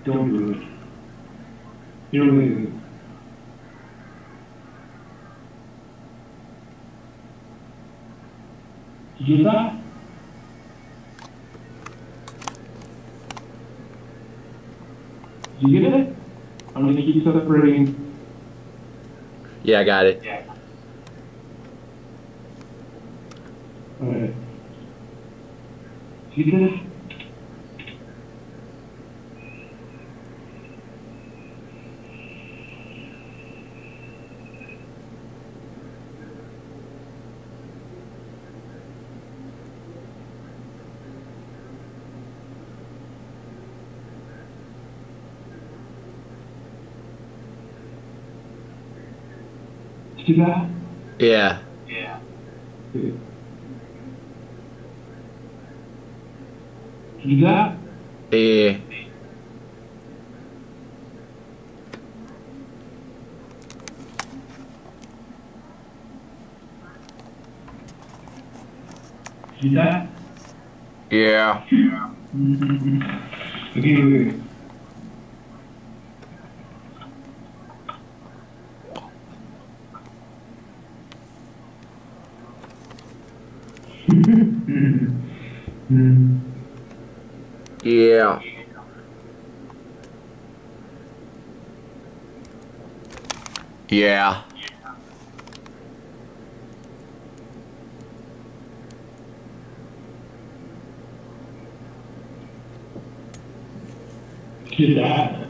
Don't do it. You're leaving. Did you get that? Did you get it? I'm gonna keep separating. Yeah, I got it. Alright. Did you get it? Did you get that? Yeah. Good. Did you get that? Yeah. Did you get that? Yeah. Okay. Yeah. Yeah. Did that?